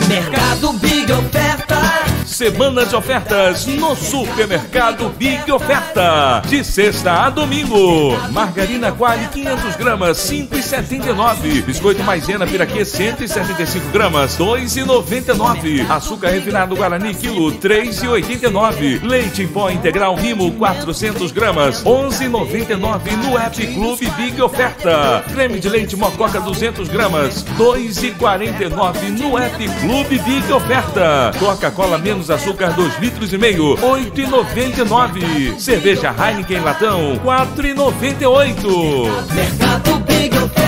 Mercado Big Oferta. Semana de ofertas no Supermercado Big Oferta. De sexta a domingo. Margarina Qualy 500 gramas, 5,79. Biscoito Maisena Piraquê 175 gramas, 2,99. Açúcar refinado Guarani quilo, 3,89. Leite em pó integral Mimo 400 gramas, 11,99 no App Clube Big Oferta. Creme de leite Mococa 200 gramas, 2,49 no App Clube Big Oferta. Coca-Cola menos açúcar 2,5 litros, 8,99. Cerveja Heineken latão, 4,98. Mercado Big Oferta.